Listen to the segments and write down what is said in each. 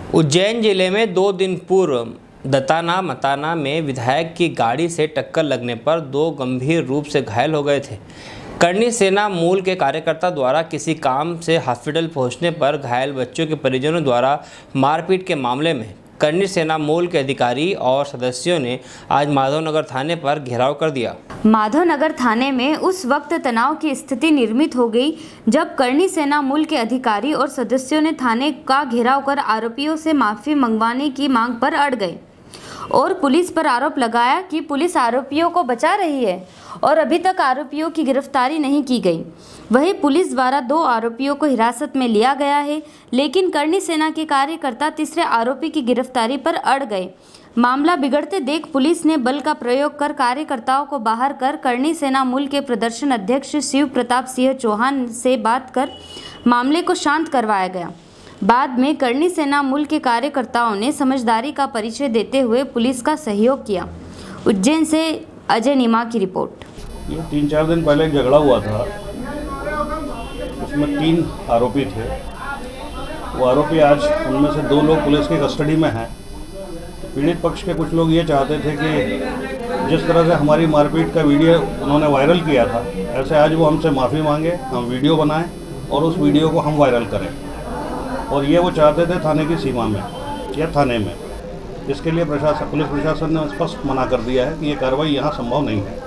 उज्जैन जिले में 2 दिन पूर्व दताना मताना में विधायक की गाड़ी से टक्कर लगने पर 2 गंभीर रूप से घायल हो गए थे। करनी सेना मूल के कार्यकर्ता द्वारा किसी काम से हॉस्पिटल पहुंचने पर घायल बच्चों के परिजनों द्वारा मारपीट के मामले में करनी सेना मूल के अधिकारी और सदस्यों ने आज माधवनगर थाने पर घेराव कर दिया। माधवनगर थाने में उस वक्त तनाव की स्थिति निर्मित हो गई जब करनी सेना मूल के अधिकारी और सदस्यों ने थाने का घेराव कर आरोपियों से माफी मंगवाने की मांग पर अड़ गए और पुलिस पर आरोप लगाया कि पुलिस आरोपियों को बचा रही है और अभी तक आरोपियों की गिरफ्तारी नहीं की गई। वहीं पुलिस द्वारा 2 आरोपियों को हिरासत में लिया गया है, लेकिन करनी सेना के कार्यकर्ता तीसरे आरोपी की गिरफ्तारी पर अड़ गए। मामला बिगड़ते देख पुलिस ने बल का प्रयोग कर कार्यकर्ताओं को बाहर कर करनी सेना मूल के प्रदर्शन अध्यक्ष शिव प्रताप सिंह चौहान से बात कर मामले को शांत करवाया गया। बाद में करनी सेना मूल के कार्यकर्ताओं ने समझदारी का परिचय देते हुए पुलिस का सहयोग किया। उज्जैन से अजय नीमा की रिपोर्ट। ये 3-4 दिन पहले एक झगड़ा हुआ था, उसमें 3 आरोपी थे। वो आरोपी आज उनमें से 2 लोग पुलिस की कस्टडी में हैं। पीड़ित पक्ष के कुछ लोग ये चाहते थे कि जिस तरह से हमारी मारपीट का वीडियो उन्होंने वायरल किया था, ऐसे आज वो हमसे माफ़ी मांगे, हम वीडियो बनाएं और उस वीडियो को हम वायरल करें। और ये वो चाहते थे थाने की सीमा में या थाने में। इसके लिए पुलिस प्रशासन ने स्पष्ट मना कर दिया है कि ये कार्रवाई यहाँ संभव नहीं है।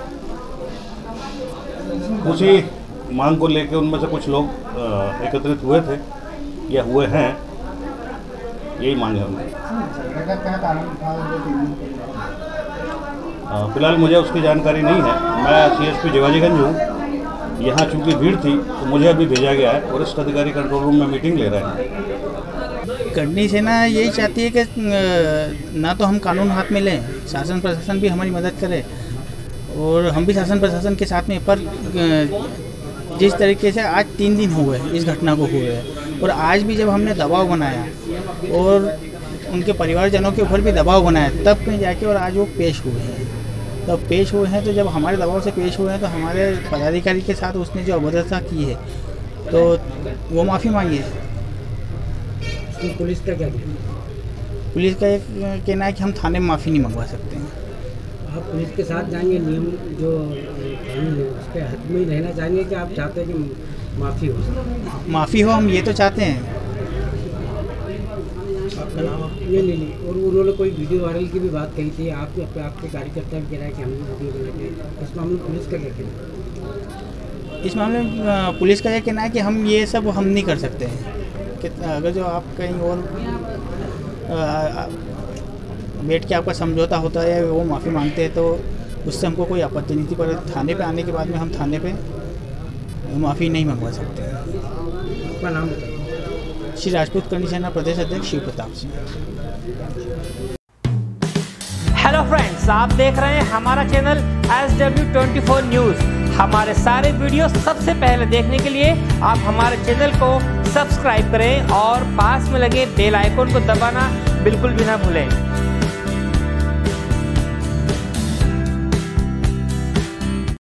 उसी मांग को लेकर उनमें से कुछ लोग एकत्रित हुए थे या हुए हैं, यही मांग है उनकी। फिलहाल मुझे उसकी जानकारी नहीं है। मैं CSP जिवाजीगंज हूँ। यहाँ चूँकि भीड़ थी तो मुझे अभी भेजा गया है। वरिष्ठ अधिकारी कंट्रोल रूम में मीटिंग ले रहे हैं। करनी सेना यही चाहती है कि ना तो हम कानून हाथ में लें, शासन प्रशासन भी हमारी मदद करे और हम भी शासन प्रशासन के साथ में। पर जिस तरीके से आज 3 दिन हो गए इस घटना को हुए और आज भी जब हमने दबाव बनाया और उनके परिवारजनों के ऊपर भी दबाव बनाया, तब कहीं जाके और आज वो पेश हुए हैं। तब पेश हुए हैं तो जब हमारे दबाव से पेश हुए हैं तो हमारे पदाधिकारी के साथ उसने जो अभद्रता की है तो वो माफ़ी मांगी है। पुलिस का क्या कहना? पुलिस का एक कहना है कि हम थाने में माफ़ी नहीं मंगवा सकते हैं। आप पुलिस के साथ जाएंगे, नियम जो कानून है उसके हद में ही रहना चाहेंगे कि आप चाहते हैं कि माफ़ी हो? माफ़ी हो, हम ये तो चाहते हैं। नहीं। और उन्होंने कोई वीडियो वायरल की भी बात कही थी, आपके कार्यकर्ता भी कह रहा है कि हम वीडियो बनाते। इस मामले में पुलिस का क्या कहना? इस मामले में पुलिस का यह कहना है कि हम ये सब हम नहीं कर सकते हैं कि अगर जो आप कहीं और बैठ के आपका समझौता होता है वो माफ़ी मांगते हैं तो उससे हमको कोई आपत्ति नहीं थी। पर थाने पे आने के बाद में हम थाने पे माफ़ी नहीं मंगवा सकते हैं। आपका नाम बताइए। श्री राजपूत करनी सेना प्रदेश अध्यक्ष शिव प्रताप सिंह। हेलो फ्रेंड्स, आप देख रहे हैं हमारा चैनल SW24 न्यूज़। हमारे सारे वीडियो सबसे पहले देखने के लिए आप हमारे चैनल को सब्सक्राइब करें और पास में लगे बेल आइकन को दबाना बिल्कुल भी ना भूलें।